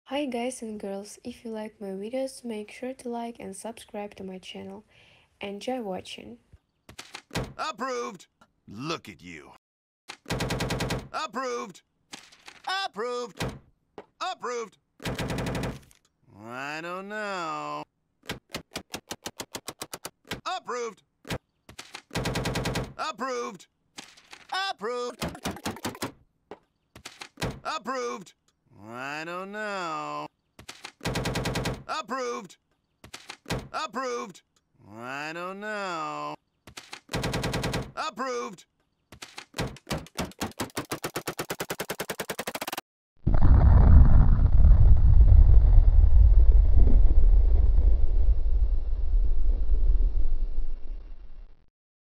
Hi guys and girls, if you like my videos, make sure to like and subscribe to my channel. Enjoy watching. Approved! Look at you. Approved! Approved! Approved! I don't know. Approved! Approved! Approved! Approved! I don't know. Approved! Approved! I don't know. Approved!